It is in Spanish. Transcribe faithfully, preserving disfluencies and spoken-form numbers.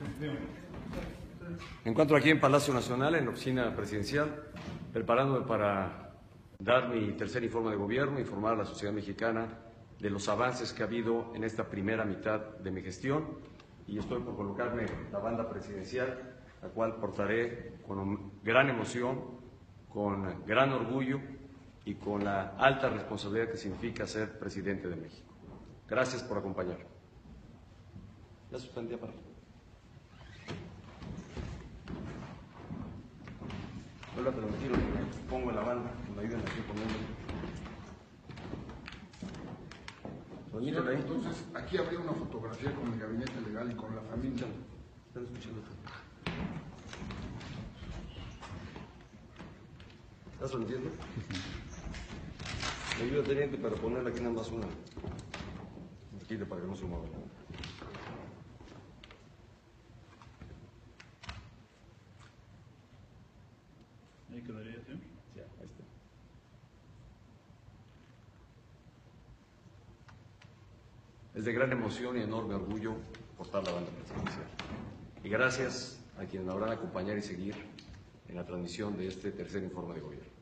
Me encuentro aquí en Palacio Nacional, en la oficina presidencial, preparándome para dar mi tercer informe de gobierno, informar a la sociedad mexicana de los avances que ha habido en esta primera mitad de mi gestión, y estoy por colocarme la banda presidencial, la cual portaré con gran emoción, con gran orgullo y con la alta responsabilidad que significa ser presidente de México. Gracias por acompañarme. Ya suspendí para. Vuelvo a transmitirlo, me pongo en la banda, que me ayuden aquí poniendo. Señor, entonces, aquí habría una fotografía con el gabinete legal y con la familia. Están escuchando todo. ¿Estás transmitiendo? Me ayuda, teniente, para ponerle aquí nada más una. Aquí para que no se mueva. ¿Ahí quedaría, señor? Sí, ahí está. Es de gran emoción y enorme orgullo portar la banda presidencial. Y gracias a quienes me habrán acompañado y seguir en la transmisión de este tercer informe de gobierno.